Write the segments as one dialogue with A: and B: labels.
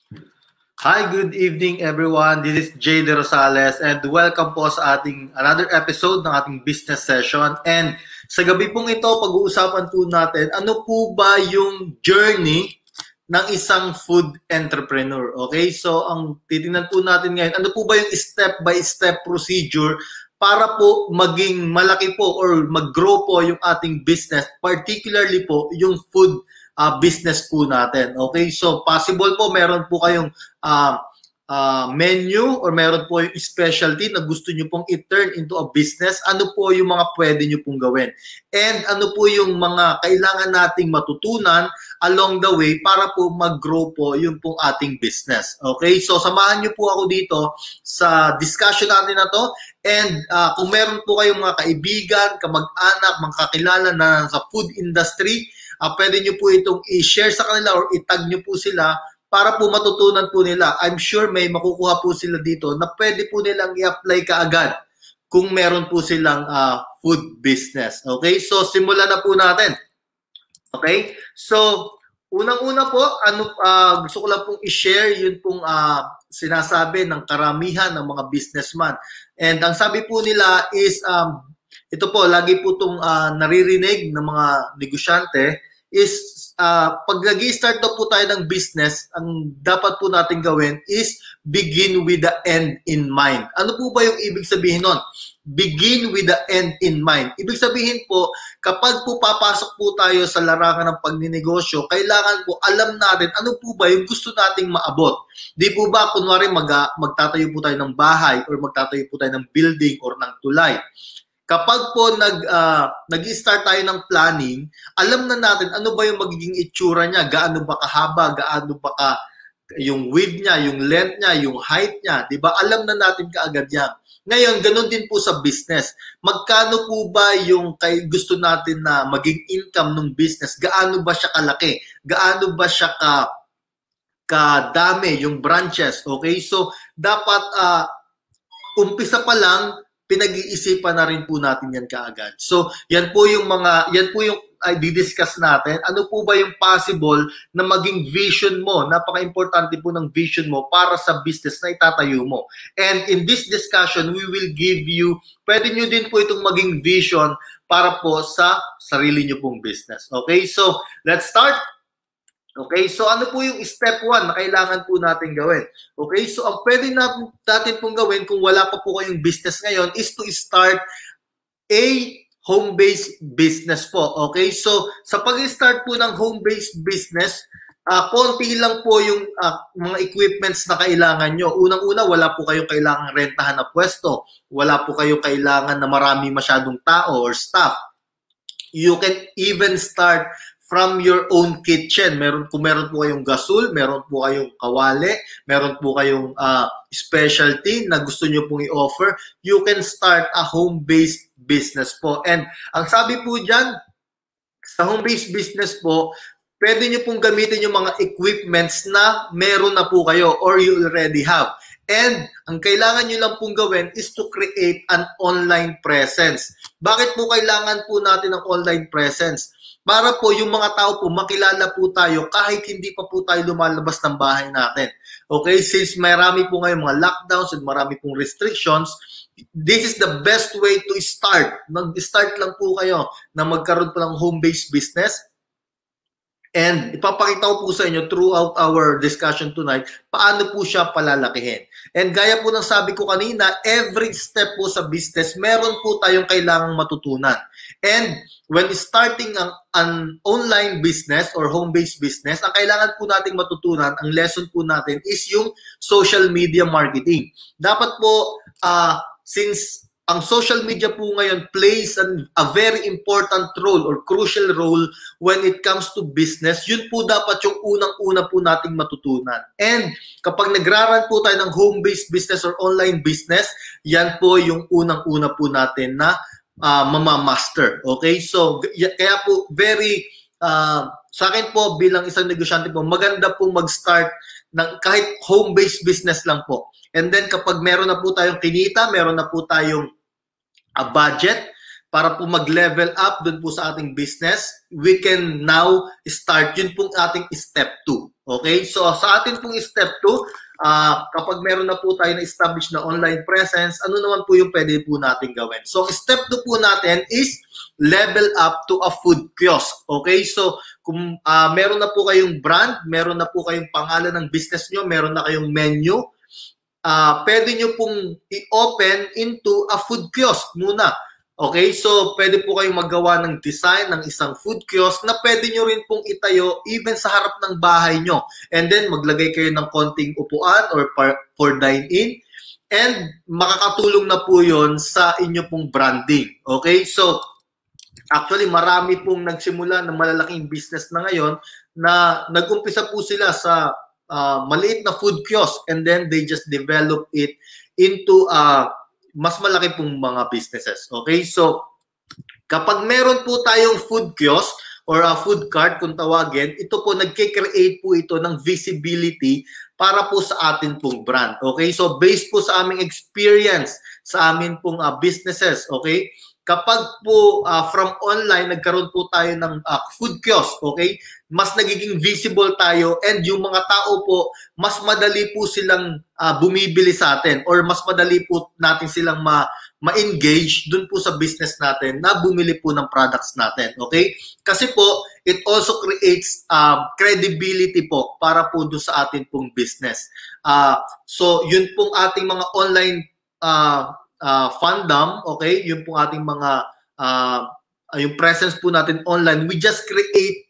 A: Hi, good evening everyone. This is Jay De Rosales and welcome po sa ating another episode ng ating business session. And sa gabi pong ito, pag-uusapan po natin ano po ba yung journey ng isang food entrepreneur. Okay? So, ang titingnan po natin ngayon, ano po ba yung step-by-step procedure para po maging malaki po or mag-grow po yung ating business, particularly po yung food business po natin. Okay? So, possible po meron po kayong uh, menu or meron po yung specialty na gusto nyo pong i-turn into a business. Ano po yung mga pwede nyo pong gawin? And ano po yung mga kailangan nating matutunan along the way para po mag-grow po yung pong ating business. Okay? So, samahan nyo po ako dito sa discussion natin na to. And kung meron po kayong mga kaibigan, kamag-anak, mga kakilala na sa food industry, pwede nyo po itong i-share sa kanila or itag nyo po sila para po matutunan po nila. I'm sure may makukuha po sila dito na pwede po nilang i-apply kaagad kung meron po silang food business. Okay? So, simulan na po natin. Okay? So, unang-una po, gusto ko lang pong i-share yun pong sinasabi ng karamihan ng mga businessman. And ang sabi po nila is, ito po, lagi po itong naririnig ng mga negosyante, is pag nag-start na po tayo ng business, ang dapat po natin gawin is begin with the end in mind. Ano po ba yung ibig sabihin nun? Begin with the end in mind. Ibig sabihin po, kapag po papasok po tayo sa larangan ng pagninegosyo, kailangan po alam natin ano po ba yung gusto nating maabot. Di po ba, kunwari magtatayo po tayo ng bahay or magtatayo po tayo ng building or ng tulay. Kapag po nag-start tayo ng planning, alam na natin ano ba yung magiging itsura niya, gaano ba kahaba, gaano ba yung width niya, yung length niya, yung height niya, 'di ba? Alam na natin kaagad 'yan. Ngayon, ganun din po sa business. Magkano po ba yung gusto natin na maging income ng business? Gaano ba siya kalaki? Gaano ba siya kadami yung branches? Okay? So, dapat umpisa pa lang pinag-iisipan na rin po natin yan kaagad. So, yan po yung di-discuss natin. Ano po ba yung possible na maging vision mo? Napaka-importante po ng vision mo para sa business na itatayo mo. And in this discussion, we will give you, pwede nyo din po itong maging vision para po sa sarili nyo pong business. Okay, so let's start. Okay, so ano po yung step 1 na kailangan po natin gawin? Okay, so ang pwede natin pong gawin kung wala pa po kayong business ngayon is to start a home-based business po. Okay, so sa pag-start po ng home-based business, konti lang po yung mga equipments na kailangan nyo. Unang-una, wala po kayong kailangan rentahan na pwesto. Wala po kayong kailangan na marami masyadong tao or staff. You can even start from your own kitchen. Kung meron po kayong gasol, meron po kayong kawali, meron po kayong specialty na gusto nyo pong i-offer, you can start a home-based business po. And ang sabi po dyan, sa home-based business po, pwede nyo pong gamitin yung mga equipments na meron na po kayo or you already have. And ang kailangan nyo lang pong gawin is to create an online presence. Bakit po kailangan po natin ng online presence? Para po yung mga tao po makilala po tayo kahit hindi pa po tayo lumalabas ng bahay natin. Okay, since marami po ngayon mga lockdowns and marami pong restrictions, this is the best way to start. Mag-start lang po kayo na magkaroon po ng home-based business. And ipapakita ko po sa inyo throughout our discussion tonight paano po siya palalakihin. And gaya po ng sabi ko kanina, every step po sa business, meron po tayong kailangang matutunan. And when starting an online business or home-based business, ang kailangan po nating matutunan, ang lesson po natin is yung social media marketing. Dapat po, since ang social media po ngayon plays a very important role or crucial role when it comes to business, yun po dapat yung unang-una po nating matutunan. And kapag nagraran po tayo ng home-based business or online business, yan po yung unang-una po natin na mamamaster. Okay? So, kaya po sa akin po bilang isang negosyante po, maganda po mag-start ng kahit home-based business lang po. And then kapag meron na po tayong kinita, meron na po tayong a budget, para po mag-level up dun po sa ating business, we can now start. Yun pong ating step 2. Okay? So, sa ating pong step 2, kapag meron na po tayo na established na online presence, ano naman po yung pwede po natin gawin? So, step 2 po natin is level up to a food kiosk. Okay? So, kung meron na po kayong brand, meron na po kayong pangalan ng business nyo, meron na kayong menu, pwede nyo pong i-open into a food kiosk muna. Okay, so pwede po kayong magawa ng design ng isang food kiosk na pwede nyo rin pong itayo even sa harap ng bahay nyo. And then maglagay kayo ng konting upuan or for dine-in. And makakatulong na po yon sa inyo pong branding. Okay, so actually marami pong nagsimula ng malalaking business na ngayon na nag-umpisa po sila sa maliit na food kiosk and then they just develop it into mas malaki pong mga businesses. Okay? So, kapag meron po tayong food kiosk or a food cart kung tawagin, ito po, nagkikreate po ito ng visibility para po sa atin pong brand. Okay? So, based po sa aming experience sa amin pong businesses, okay? Kapag po from online, nagkaroon po tayo ng food kiosk, okay? Mas nagiging visible tayo and yung mga tao po, mas madali po silang bumibili sa atin or mas madali po natin silang ma-engage dun po sa business natin na bumili po ng products natin, okay? Kasi po, it also creates credibility po para po dun sa atin pong business. So, yun pong ating mga online fandom, okay? Yung pong ating mga, yung presence po natin online, we just create,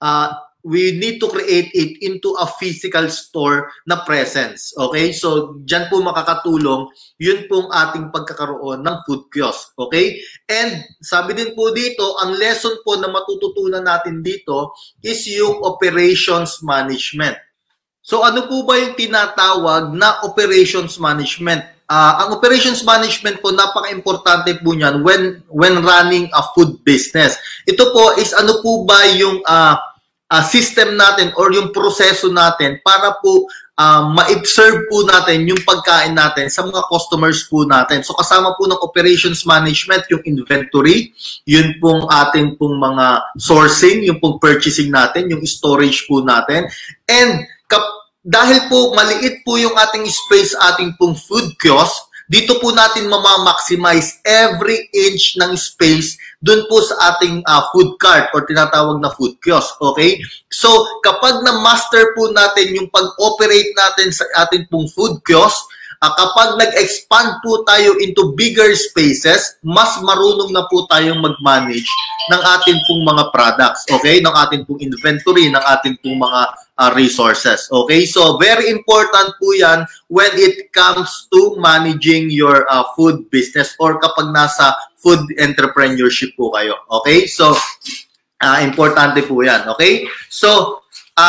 A: we need to create it into a physical store na presence, okay? So, dyan po makakatulong, yun pong ating pagkakaroon ng food kiosk, okay? And sabi din po dito, ang lesson po na matututunan natin dito is yung operations management. So, ano po ba yung tinatawag na operations management? Ang operations management po, napaka-importante po niyan when running a food business. Ito po is ano po ba yung system natin or yung proseso natin para po ma-serve po natin yung pagkain natin sa mga customers po natin. So kasama po ng operations management yung inventory, yun pong ating pong mga sourcing, yung pong purchasing natin, yung storage po natin. And dahil po maliit po yung ating space, ating pong food kiosk, dito po natin mamamaximize every inch ng space dun po sa ating food cart or tinatawag na food kiosk, okay? So, kapag na-master po natin yung pag-operate natin sa ating pong food kiosk, kapag nag-expand po tayo into bigger spaces, mas marunong na po tayong mag-manage ng ating pong mga products, okay? Ng ating pong inventory, ng ating pong mga resources, okay? So, very important po yan when it comes to managing your food business or kapag nasa food entrepreneurship po kayo, okay? So, importante po yan, okay? So,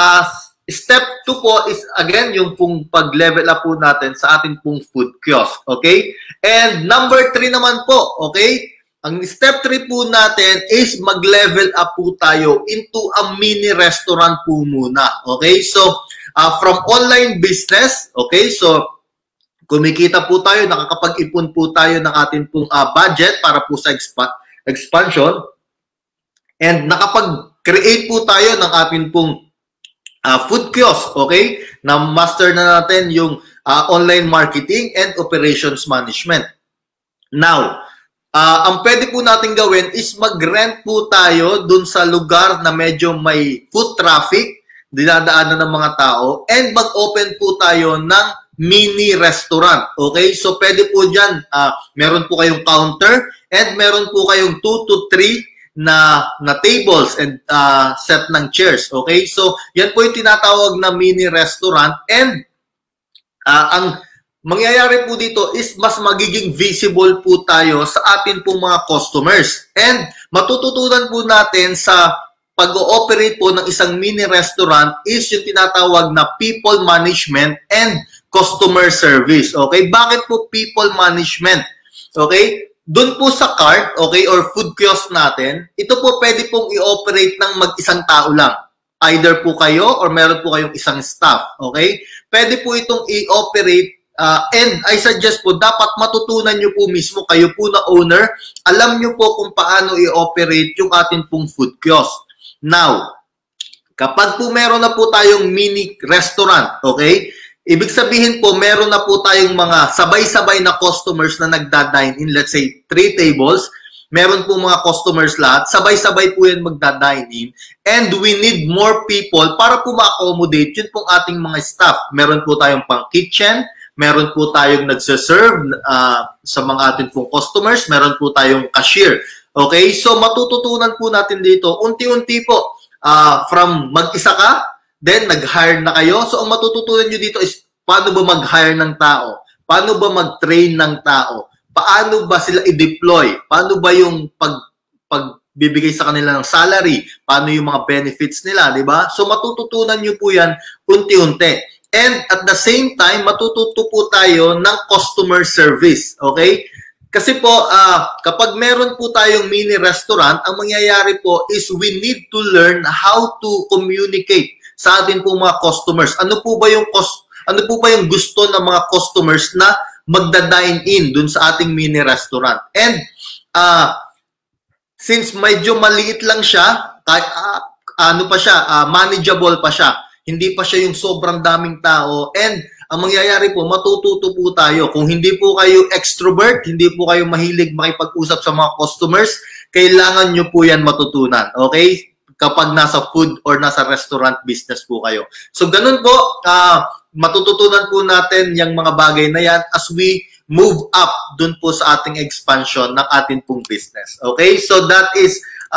A: step 2 po is, again, yung pong pag-level up po natin sa ating pong food kiosk. Okay? And number 3 naman po, okay? Ang step 3 po natin is mag-level up po tayo into a mini restaurant po muna. Okay? So, from online business, okay? So, kumikita po tayo, nakakapag-ipon po tayo ng ating pong budget para po sa expansion. And nakapag-create po tayo ng ating pong food kiosk, okay? Na master na natin yung online marketing and operations management. Now, ang pwede po natin gawin is mag-rent po tayo dun sa lugar na medyo may foot traffic, dinadaanan ng mga tao, and mag-open po tayo ng mini restaurant, okay? So, pwede po dyan, meron po kayong counter, and meron po kayong 2 to 3 na tables and set ng chairs. Okay? So, yan po yung tinatawag na mini restaurant and ang mangyayari po dito is mas magiging visible po tayo sa atin pong mga customers. And matututunan po natin sa pag-ooperate po ng isang mini restaurant is yung tinatawag na people management and customer service. Okay? Bakit po people management? Okay? Doon po sa cart, okay, or food kiosk natin, ito po pwede pong i-operate ng mag-isang tao lang. Either po kayo or meron po kayong isang staff, okay? Pwede po itong i-operate And I suggest po, dapat matutunan nyo po mismo, kayo po na owner, alam nyo po kung paano i-operate yung atin pong food kiosk. Now, kapag po meron na po tayong mini restaurant, okay? Ibig sabihin po, meron na po tayong mga sabay-sabay na customers na nagda-dine in, let's say, 3 tables. Meron po mga customers lahat, sabay-sabay po yan magda-dine in. And we need more people para po ma-accommodate yun pong ating mga staff. Meron po tayong pang kitchen, meron po tayong nagsaserve sa mga ating pong customers, meron po tayong cashier. Okay? So, matututunan po natin dito, unti-unti po, from mag-isa ka, then nag-hire na kayo. So, ang matututunan nyo dito is, paano ba mag-hire ng tao? Paano ba mag-train ng tao? Paano ba sila i-deploy? Paano ba yung pagbibigay sa kanila ng salary? Paano yung mga benefits nila, di ba? So, matututunan nyo po yan unti-unti. And at the same time, matututo po tayo ng customer service. Okay? Kasi po, kapag meron po tayong mini restaurant, ang mangyayari po is we need to learn how to communicate sa atin po mga customers. Ano po ba yung gusto ng mga customers na magda-dine in dun sa ating mini restaurant? And since medyo maliit lang siya, manageable pa siya. Hindi pa siya yung sobrang daming tao. And ang mangyayari po, matututo po tayo. Kung hindi po kayo extrovert, hindi po kayo mahilig makipag-usap sa mga customers, kailangan nyo po yan matutunan. Okay? Kapag nasa food or nasa restaurant business po kayo. So, ganun po, matututunan po natin yung mga bagay na yan as we move up dun po sa ating expansion ng ating pong business. Okay? So, that is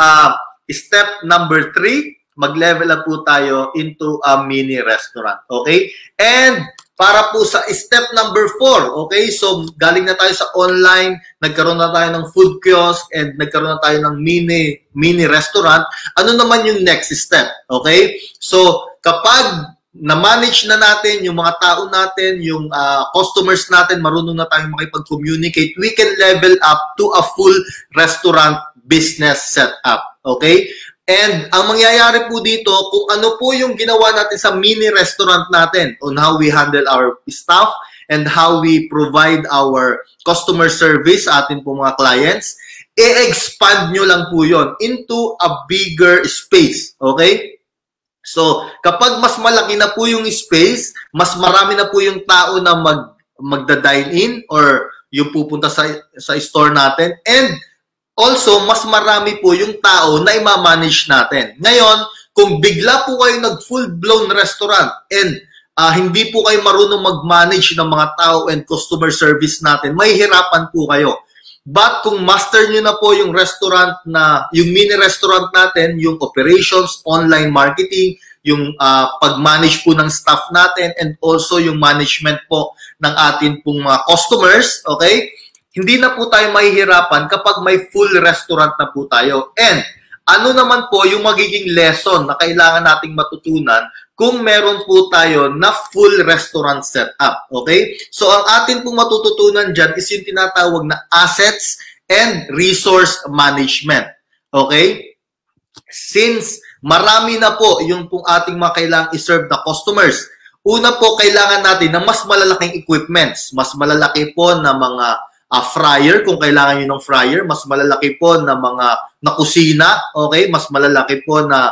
A: step number 3. Mag-level up po tayo into a mini restaurant. Okay? And para po sa step number 4, okay? So, galing na tayo sa online, nagkaroon na tayo ng food kiosk, and nagkaroon na tayo ng mini restaurant. Ano naman yung next step? Okay? So, kapag na-manage na natin yung mga tao natin, yung customers natin, marunong na tayong makipag-communicate, we can level up to a full restaurant business setup. Okay? And ang mangyayari po dito, kung ano po yung ginawa natin sa mini restaurant natin on how we handle our staff and how we provide our customer service sa atin po mga clients, i-expand nyo lang po yon into a bigger space. Okay? So, kapag mas malaki na po yung space, mas marami na po yung tao na magda-dine in or yung pupunta sa store natin, and also, mas marami po yung tao na i-manage natin. Ngayon, kung bigla po kayo nag-full-blown restaurant and hindi po kayo marunong mag-manage ng mga tao and customer service natin, may hirapan po kayo. But kung master nyo na po yung restaurant yung mini restaurant natin, yung operations, online marketing, yung pag-manage po ng staff natin, and also yung management po ng atin pong mga customers, okay? Hindi na po tayo mahihirapan kapag may full restaurant na po tayo. And ano naman po yung magiging lesson na kailangan nating matutunan kung meron po tayo na full restaurant setup. Okay? So, ang atin pong matututunan dyan is yung tinatawag na assets and resource management. Okay? Since marami na po yung pong ating mga kailangang i-serve na customers, una po kailangan natin ng mas malalaking equipments, mas malalaki po na mga fryer, kung kailangan nyo ng fryer, mas malalaki po na na kusina, okay? Mas malalaki po na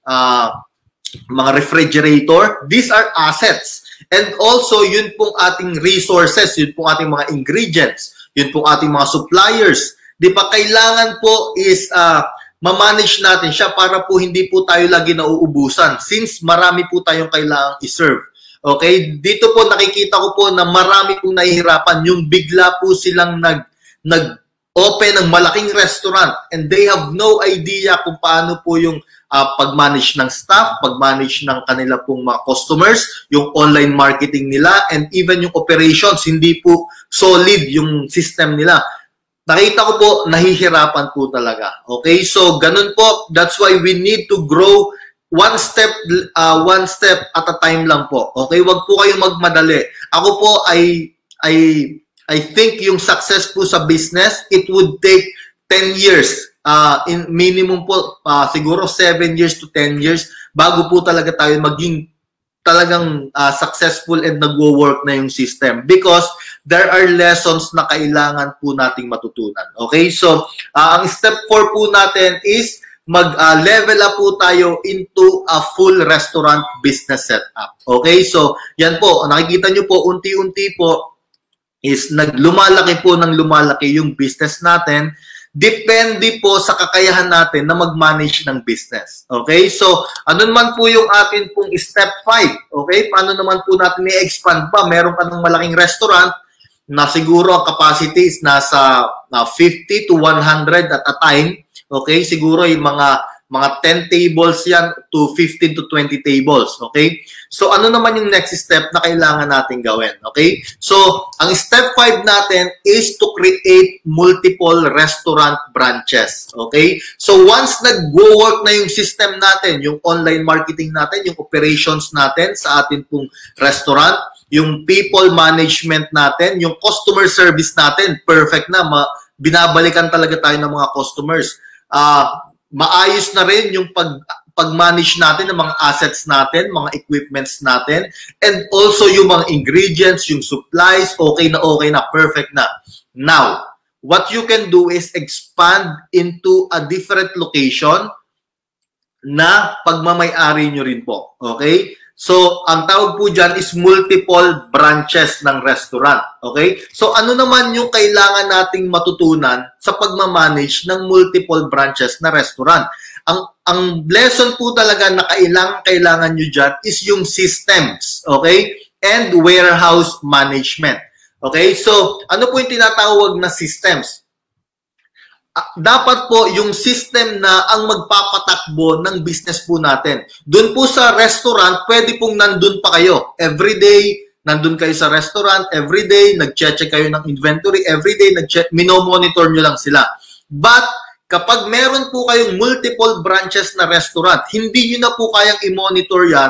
A: mga refrigerator. These are assets. And also, yun pong ating resources, yun pong ating mga ingredients, yun pong ating mga suppliers. Di ba, kailangan po is ma-manage natin siya para po hindi po tayo lagi nauubusan since marami po tayong kailangang i-serve. Okay, dito po nakikita ko po na marami pong nahihirapan yung bigla po silang nag-open ng malaking restaurant and they have no idea kung paano po yung pag-manage ng staff, pag-manage ng kanila pong mga customers, yung online marketing nila, and even yung operations, hindi po solid yung system nila. Nakita ko po, nahihirapan po talaga. Okay, so ganun po, that's why we need to grow one step at a time lang po. Okay, wag po kayong magmadali. Ako po I think yung success po sa business, it would take 10 years. In minimum po siguro 7 years to 10 years bago po talaga tayo maging talagang successful and nagwo-work na yung system because there are lessons na kailangan po nating matutunan. Okay? So, ang step 4 po natin is mag-level up po tayo into a full restaurant business setup. Okay? So, yan po. Nakikita nyo po, unti-unti po is lumalaki po ng lumalaki yung business natin. Depende po sa kakayahan natin na mag-manage ng business. Okay? So, ano naman po yung atin pong step 5? Okay? Paano naman po natin i-expand pa? Meron ka ng malaking restaurant na siguro ang capacity is nasa 50 to 100 at a time. Okay? Siguro yung mga 10 tables yan to 15 to 20 tables. Okay? So, ano naman yung next step na kailangan natin gawin? Okay? So, ang step 5 natin is to create multiple restaurant branches. Okay? So, once nag-work na yung system natin, yung online marketing natin, yung operations natin sa atin pong restaurant, yung people management natin, yung customer service natin, perfect na. Binabalikan talaga tayo ng mga customers. Maayos na rin yung pag-manage natin ng mga assets natin, mga equipments natin, and also yung mga ingredients, yung supplies, okay na, perfect na. Now, what you can do is expand into a different location na pagmamay-ari nyo rin po. Okay? So, ang tawag po dyan is multiple branches ng restaurant. Okay? So, ano naman yung kailangan nating matutunan sa pagmamanage ng multiple branches na restaurant? Ang lesson po talaga na kailangan nyo dyan is yung systems. Okay? And warehouse management. Okay? So, ano po yung tinatawag na systems? Dapat po yung system na ang magpapatakbo ng business po natin. Doon po sa restaurant, pwede pong nandun pa kayo. Everyday, nandun kayo sa restaurant. Everyday, nag-check kayo ng inventory. Everyday, minomonitor nyo lang sila. But, kapag meron po kayong multiple branches na restaurant, hindi nyo na po kayang i-monitor yan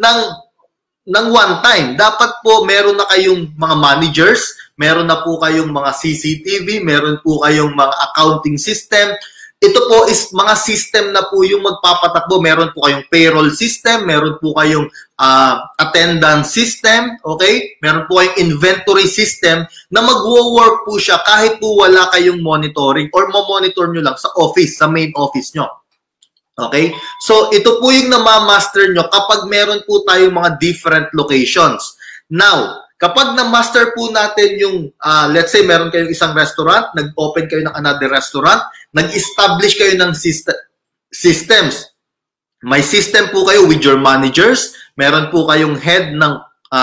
A: ng one time. Dapat po meron na kayong mga managers, meron na po kayong mga CCTV, meron po kayong mga accounting system. Ito po is mga system na po yung magpapatakbo. Meron po kayong payroll system, meron po kayong attendance system, okay? Meron po kayong inventory system na magwo-work po siya kahit po wala kayong monitoring or mo-monitor nyo lang sa office, sa main office nyo. Okay? So, ito po yung namamaster nyo kapag meron po tayong mga different locations. Now, kapag na-master po natin yung, let's say, meron kayong isang restaurant, nag-open kayo ng another restaurant, nag-establish kayo ng systems. May system po kayo with your managers, meron po kayong head ng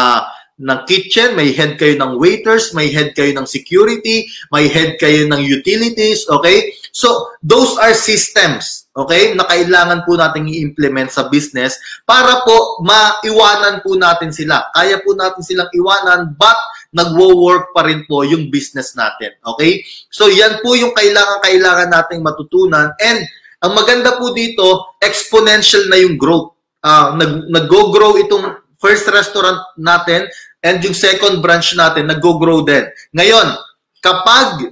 A: kitchen, may head kayo ng waiters, may head kayo ng security, may head kayo ng utilities, okay? So, those are systems, okay, na kailangan po natin i-implement sa business para po maiwanan po natin sila. Kaya po natin silang iwanan, but nagwo-work pa rin po yung business natin, okay? So, yan po yung kailangan nating matutunan. And, ang maganda po dito, exponential na yung growth. Nag-go-grow itong first restaurant natin and yung second branch natin, nag-go-grow din. Ngayon, kapag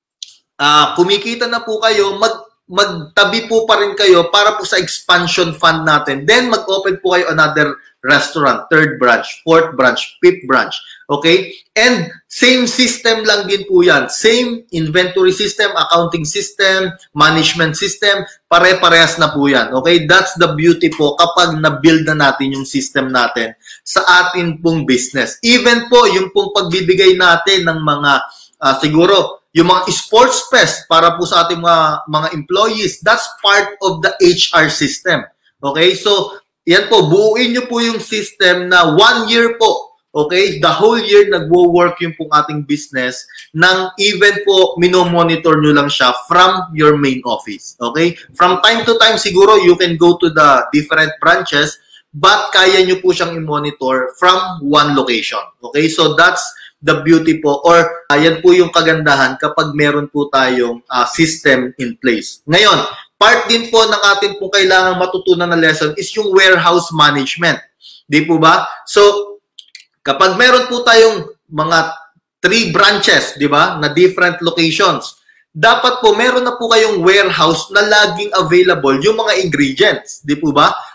A: kumikita na po kayo, magtabi po pa rin kayo para po sa expansion fund natin. Then, mag-open po kayo another restaurant, third branch, fourth branch, fifth branch. Okay? And same system lang din po yan. Same inventory system, accounting system, management system, pare-parehas na po yan. Okay? That's the beauty po kapag na-build na natin yung system natin sa atin pong business. Even po, yung pong pagbibigay natin ng mga, siguro, yung mga sports fest para po sa ating mga employees, that's part of the HR system. Okay? So, yan po, buuin nyo po yung system na 1 year po. Okay? The whole year nagwo-work yung pong ating business nang even po minomonitor nyo lang siya from your main office. Okay? From time to time, siguro you can go to the different branches, but kaya nyo po siyang i-monitor from one location. Okay? So, that's the beauty po, or yan po yung kagandahan kapag meron po tayong system in place. Ngayon, part din po ng atin po kailangan matutunan na lesson is yung warehouse management. Di po ba? So, kapag meron po tayong mga 3 branches, di ba, na different locations, dapat po meron na po kayong warehouse na laging available yung mga ingredients. Di po ba?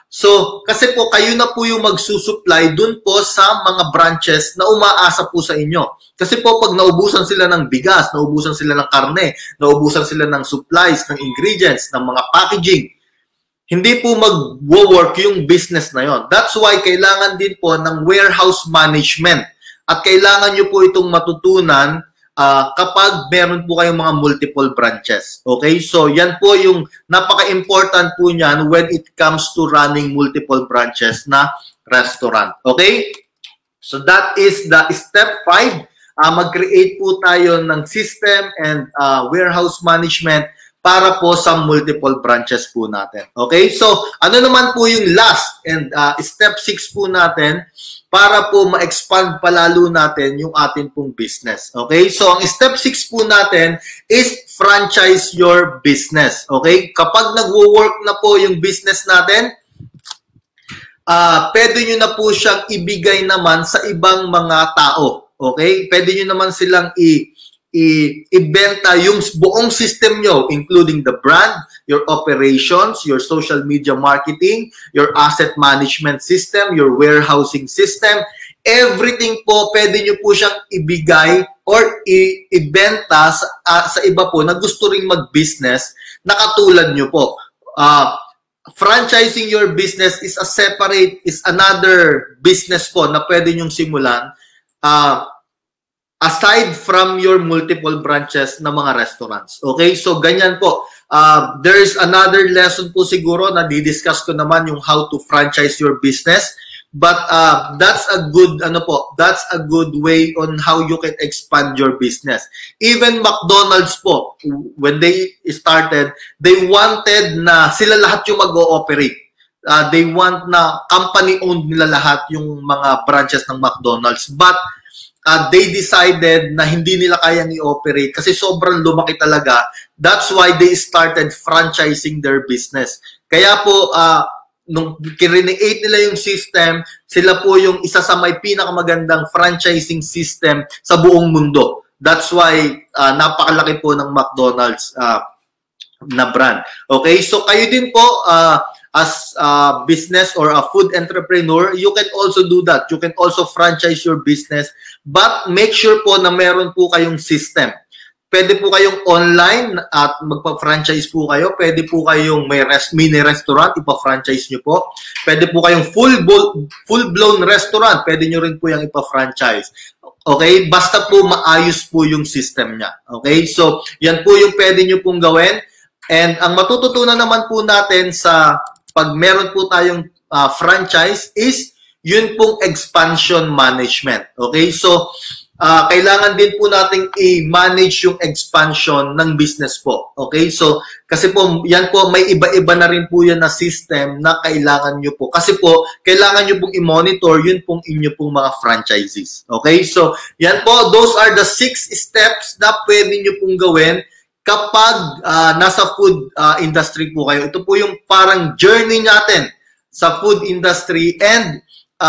A: So, kasi po kayo na po yung magsusupply dun po sa mga branches na umaasa po sa inyo. Kasi po pag naubusan sila ng bigas, naubusan sila ng karne, naubusan sila ng supplies, ng ingredients, ng mga packaging, hindi po mag-work yung business na yon. That's why kailangan din po ng warehouse management. At kailangan nyo po itong matutunan kapag meron po kayong mga multiple branches. Okay? So, yan po yung napaka-important po niyan when it comes to running multiple branches na restaurant. Okay? So, that is the step 5. Mag-create po tayo ng system and warehouse management para po sa multiple branches po natin. Okay? So, ano naman po yung last and step 6 po natin para po ma-expand palalo natin yung ating pong business. Okay? So, ang step 6 po natin is franchise your business. Okay? Kapag nagwo-work na po yung business natin, pwede nyo na po siyang ibigay naman sa ibang mga tao. Okay? Pwede nyo naman silang ibenta yung buong system nyo, including the brand, your operations, your social media marketing, your asset management system, your warehousing system, everything po, pwede nyo po siyang ibigay or ibenta sa iba po na gusto ring mag-business na katulad nyo po. Franchising your business is another business po na pwede nyong simulan. Aside from your multiple branches na mga restaurants. Okay? So, ganyan po. There's another lesson po siguro na didiscuss ko naman yung how to franchise your business. But that's a good way on how you can expand your business. Even McDonald's po, when they started, they wanted na sila lahat yung mag-ooperate. They want na company-owned nila lahat yung mga branches ng McDonald's. But they decided na hindi nila kayang i-operate kasi sobrang lumaki talaga. That's why they started franchising their business. Kaya po, nung kireate nila yung system, sila po yung isa sa may pinakamagandang franchising system sa buong mundo. That's why napakalaki po ng McDonald's na brand. Okay, so kayo din po, as a business or a food entrepreneur, you can also do that. You can also franchise your business, but make sure po na meron po kayong system. Pwede po kayong online at magpa-franchise po kayo. Pwede po kayong may mini restaurant, ipa-franchise nyo po. Pwede po kayong full-blown restaurant, pwede nyo rin po yung ipa-franchise. Okay? Basta po maayos po yung system niya. Okay? So, yan po yung pwede nyo pong gawin. And ang matututunan naman po natin sa pag meron po tayong franchise is yun pong expansion management. Okay? So, kailangan din po nating i-manage yung expansion ng business po. Okay? So, kasi po, yan po, may iba-iba na rin po yan na system na kailangan nyo po. Kasi po, kailangan nyo pong i-monitor yun pong inyo pong mga franchises. Okay? So, yan po, those are the 6 steps na pwede nyo pong gawin kapag nasa food industry po kayo. Ito po yung parang journey natin sa food industry, and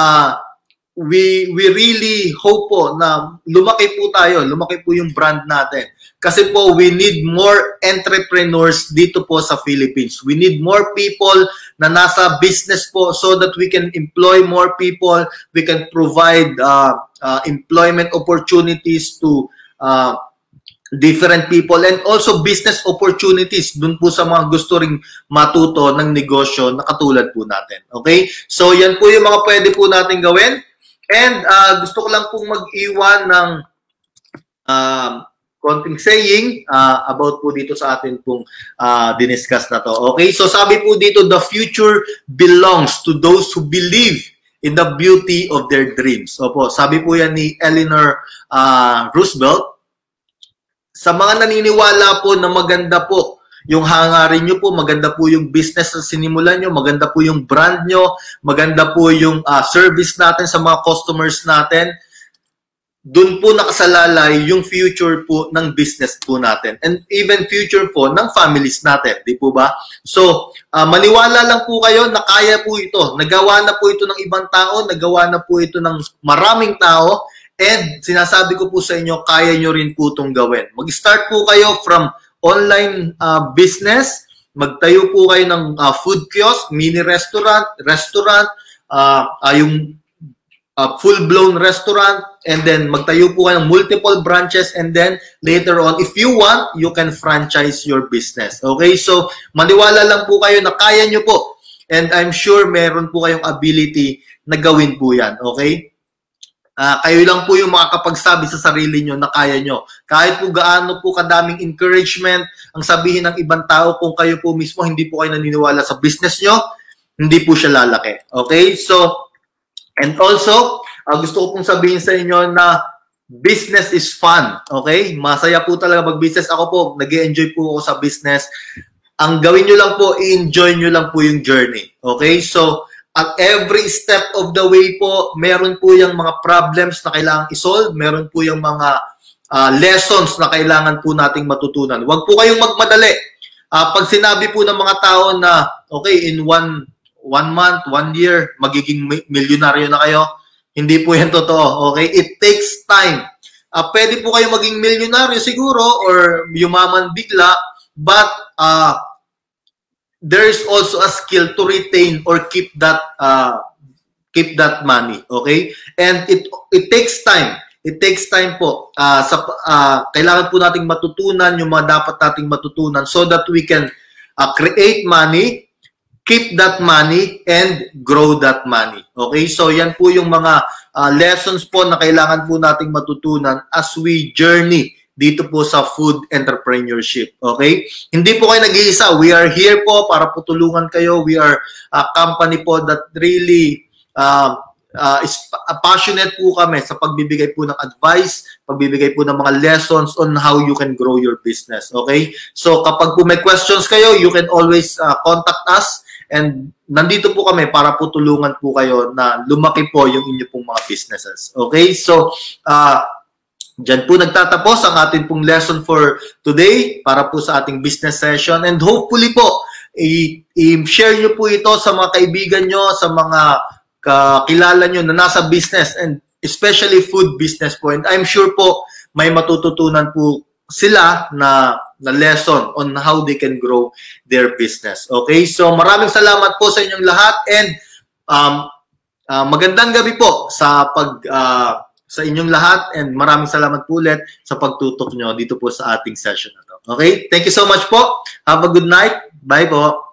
A: we really hope po na lumaki po tayo, lumaki po yung brand natin. Kasi po, we need more entrepreneurs dito po sa Philippines. We need more people na nasa business po so that we can employ more people, we can provide employment opportunities to different people, and also business opportunities dun po sa mga gusto ring matuto ng negosyo na katulad po natin. Okay? So, yan po yung mga pwede po natin gawin. And gusto ko lang pong mag-iwan ng konting saying about po dito sa atin pong diniscuss na to. Okay? So, sabi po dito, the future belongs to those who believe in the beauty of their dreams. Opo, sabi po yan ni Eleanor Roosevelt. Sa mga naniniwala po na maganda po yung hangarin nyo po, maganda po yung business na sinimulan nyo, maganda po yung brand nyo, maganda po yung service natin sa mga customers natin, dun po nakasalalay yung future po ng business po natin, and even future po ng families natin, di po ba? So, maniwala lang po kayo na kaya po ito. Nagawa na po ito ng ibang tao, nagawa na po ito ng maraming tao, and sinasabi ko po sa inyo, kaya nyo rin po itong gawin. Mag-start po kayo from online business, magtayo po kayo ng food kiosk, mini restaurant, yung full-blown restaurant, and then magtayo po kayo ng multiple branches, and then later on, if you want, you can franchise your business. Okay? So, maniwala lang po kayo na kaya nyo po. And I'm sure meron po kayong ability na gawin po yan. Okay? Kayo lang po yung makakapagsabi sa sarili nyo na kaya nyo. Kahit po gaano po kadaming encouragement ang sabihin ng ibang tao, kung kayo po mismo hindi po kayo naniniwala sa business nyo, hindi po siya lalaki. Okay? So, and also, gusto ko pong sabihin sa inyo na business is fun. Okay? Masaya po talaga mag-business. Ako po, nag-enjoy po ako sa business. Ang gawin nyo lang po, i-enjoy nyo lang po yung journey. Okay? So, at every step of the way po, meron po yung mga problems na kailangan i-solve. Meron po yung mga lessons na kailangan po nating matutunan. Huwag po kayong magmadali. Pag sinabi po ng mga tao na, okay, in one month, 1 year, magiging milyonaryo na kayo. Hindi po yan totoo. Okay? It takes time. Pwede po kayo maging milyonaryo siguro or yumaman bigla, but there is also a skill to retain or keep that money. Okay? And it takes time. It takes time po. Kailangan po nating matutunan yung mga dapat nating matutunan so that we can create money, keep that money, and grow that money. Okay? So, yan po yung mga lessons po na kailangan po nating matutunan as we journey dito po sa food entrepreneurship. Okay? Hindi po kayo nag-iisa. We are here po para po tulungan kayo. We are a company po that really is passionate po kami sa pagbibigay po ng advice, pagbibigay po ng mga lessons on how you can grow your business. Okay? So, kapag po may questions kayo, you can always contact us. And nandito po kami para po tulungan po kayo na lumaki po yung inyo pong mga businesses. Okay? So, dyan po nagtatapos ang ating pong lesson for today para po sa ating business session. And hopefully po, i-share nyo po ito sa mga kaibigan nyo, sa mga kakilala nyo na nasa business and especially food business po. And I'm sure po may matututunan po sila na lesson on how they can grow their business. Okay? So maraming salamat po sa inyong lahat and magandang gabi po sa inyong lahat and maraming salamat po ulit sa pagtutok nyo dito po sa ating session na to. Okay? Thank you so much po. Have a good night. Bye po.